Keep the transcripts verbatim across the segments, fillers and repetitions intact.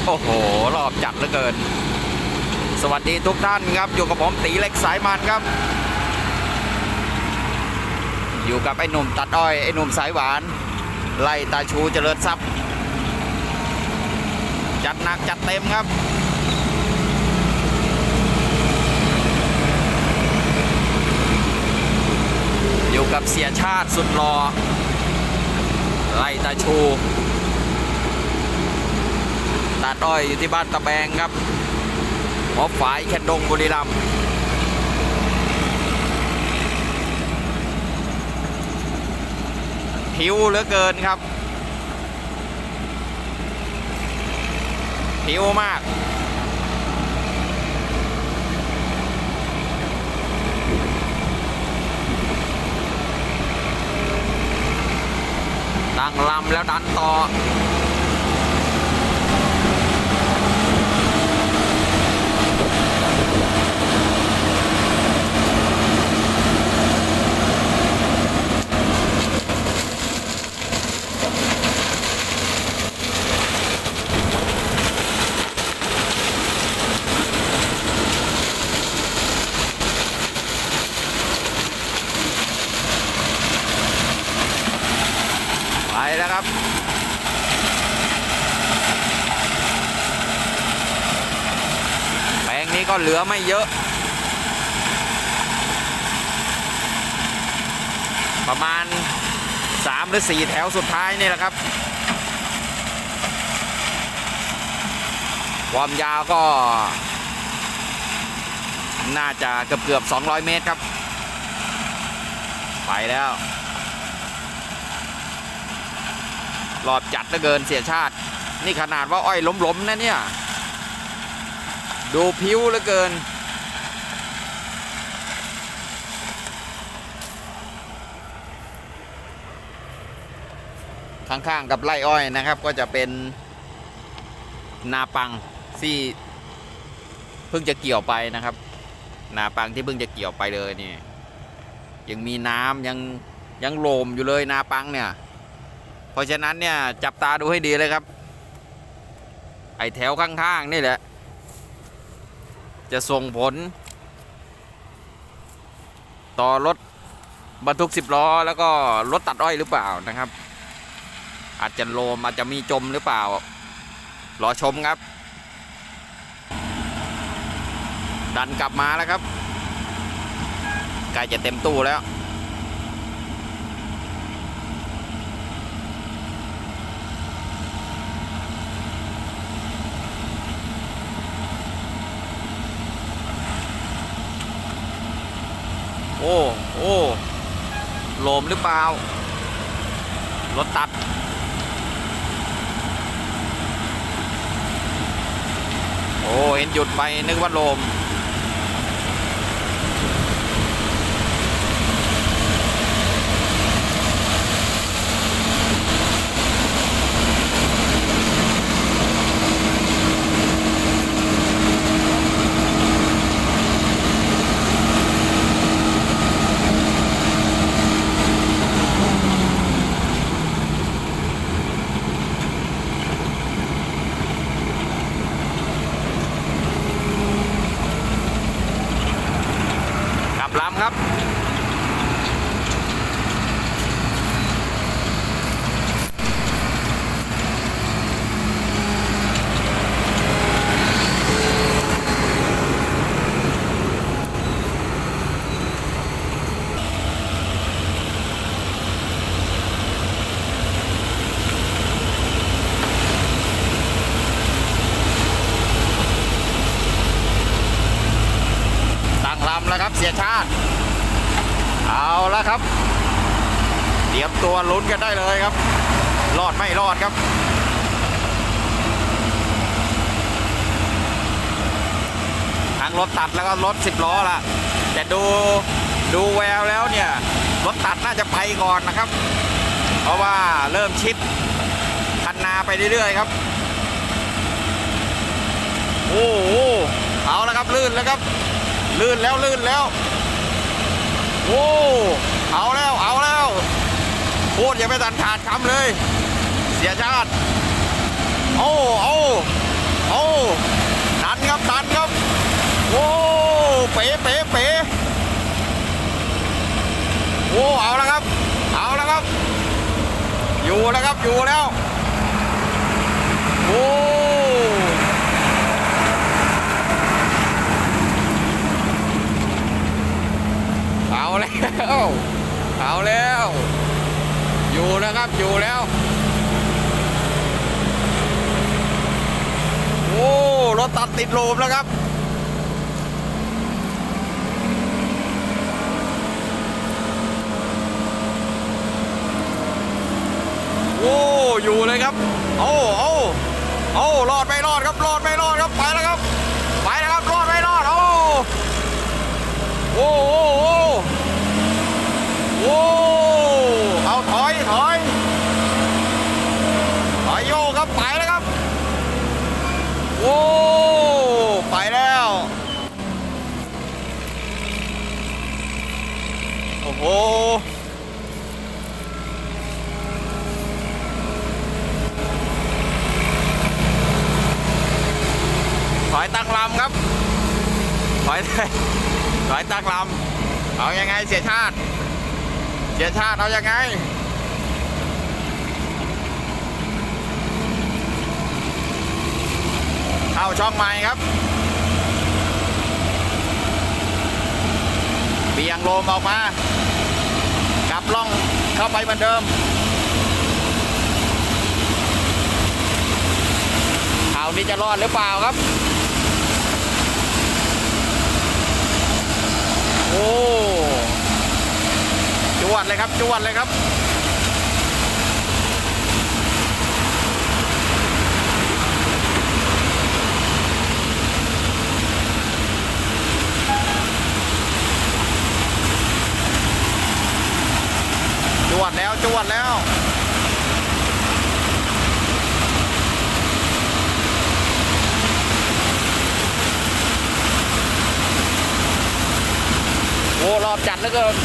โอ้โหรอบจัดเหลือเกินสวัสดีทุกท่านครับอยู่กับผมตีเล็กสายมันครับอยู่กับไอ้หนุ่มตัดอ้อยไอ้หนุ่มสายหวานไล่ตาชูเจริญทรัพย์จัดหนักจัดเต็มครับอยู่กับเสียชาติสุดหล่อไล่ตาชูตัดอ้อยอยู่ที่บ้านตะแบงครับหมอฝายแคนดงบุรีรัมย์ผิวเหลือเกินครับผิวมากตั้งลำแล้วดันต่อไปแล้วครับแปลงนี้ก็เหลือไม่เยอะประมาณสามหรือสี่แถวสุดท้ายนี่แหละครับความยาวก็น่าจะเกือบเกือบสองร้อยเมตรครับไปแล้วรอบจัดเหลือเกินเสียชาตินี่ขนาดว่าอ้อยล้มๆนะเนี่ยดูผิวเหลือเกินข้างๆกับไร่อ้อยนะครับก็จะเป็นนาปังที่เพิ่งจะเกี่ยวไปนะครับนาปังที่เพิ่งจะเกี่ยวไปเลยนี่ยังมีน้ำยังยังโลมอยู่เลยนาปังเนี่ยเพราะฉะนั้นเนี่ยจับตาดูให้ดีเลยครับไอแถวข้างๆนี่แหละจะส่งผลต่อรถบรรทุกสิบล้อแล้วก็รถตัดอ้อยหรือเปล่านะครับอาจจะโลมอาจจะมีจมหรือเปล่ารอชมครับดันกลับมาแล้วครับใกล้จะเต็มตู้แล้วโอ้โอ้โลมหรือเปล่ารถตัดโอ้เห็นหยุดไปนึกว่าโลมลำครับตั้งลำแล้วครับเสียชาติเอาละครับเตรียมตัวลุ้นกันได้เลยครับรอดไม่รอดครับทั้งรถตัดแล้วก็รถสิบล้อละแต่ดูดูแววแล้วเนี่ยรถตัดน่าจะไปก่อนนะครับเพราะว่าเริ่มชิดคันนาไปเรื่อยๆครับโอ้โหเอาละครับลื่นแล้วครับลื่นแล้วลื่นแล้วโอ้เอาแล้วเอาแล้วพูดยังไม่ทันขาดคำเลยเสียชาติโอ้โอ้แล้วครับอยู่แล้วโอ้เอาแล้วเอาแล้วอยู่แล้วครับอยู่แล้วโอ้รถตัดติดลมแล้วครับโอ้อยู่เลยครับโอ้โอ้โอ้รอดไม่รอดครับรอดไม่รอดครับไปแล้วครับไปแล้วครับรอดไม่รอดโอ้โอ้โอ้โอ้เอาถอยถอยถอยโยครับไปแล้วครับโอ้ไปแล้วโอ้โหถอยตั้งลำครับถอยถอยตั้งลำเอายังไงเสียชาติเสียชาติเอายังไงเข้าช่องใหม่ครับเบี่ยงลมออกมากลับล่องเข้าไปเหมือนเดิมข่าวนี้จะรอดหรือเปล่าครับโอ้จวดเลยครับจวดเลยครับจวดแล้วจวดแล้วโอ้รอบจัดเหลือเกิน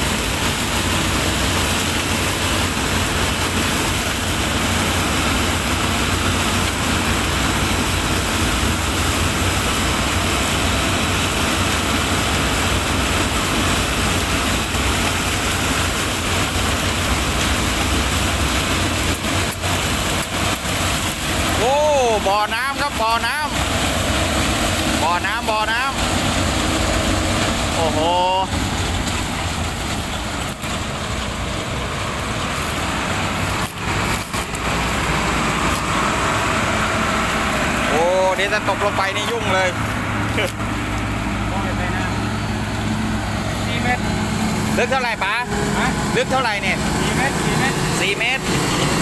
โอ้บ่อน้ำครับบ่อน้ำบ่อน้ำบ่อน้ำโอ้โหโอ้เดี๋ยวจะตกลงไปนี่ยุ่งเลยมองไปนะสี่เมตรลึกเท่าไหร่ป๋าลึกเท่าไหร่เนี่ยสี่เมตรสี่เมตรสี่เมตร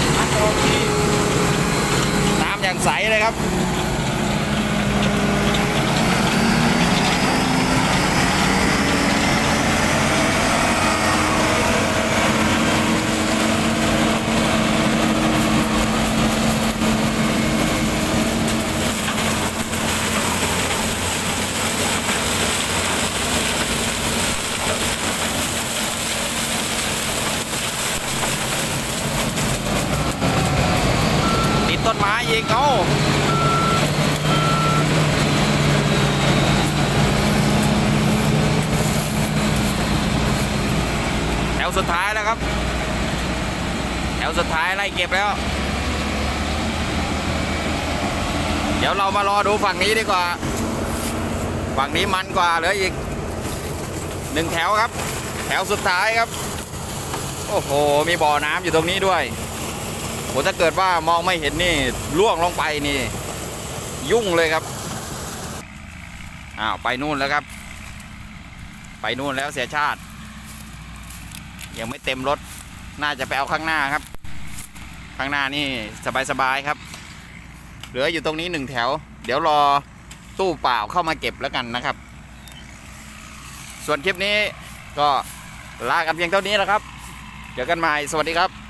น้ำอย่างใสเลยครับต้นไม้อีกเอาแถวสุดท้ายแล้วครับแถวสุดท้ายไล่เก็บแล้วเดี๋ยวเรามารอดูฝั่งนี้ดีกว่าฝั่งนี้มันกว่าเหลืออีกหนึ่งแถวครับแถวสุดท้ายครับโอ้โหมีบ่อน้ำอยู่ตรงนี้ด้วยโหถ้าเกิดว่ามองไม่เห็นนี่ล่วงลงไปนี่ยุ่งเลยครับอ้าวไปนู่นแล้วครับไปนู่นแล้วเสียชาติยังไม่เต็มรถน่าจะไปเอาข้างหน้าครับข้างหน้านี่สบายๆครับเหลืออยู่ตรงนี้หนึ่งแถวเดี๋ยวรอตู้เปล่าเข้ามาเก็บแล้วกันนะครับส่วนคลิปนี้ก็ลากันเพียงเท่านี้แล้วครับเจอกันใหม่สวัสดีครับ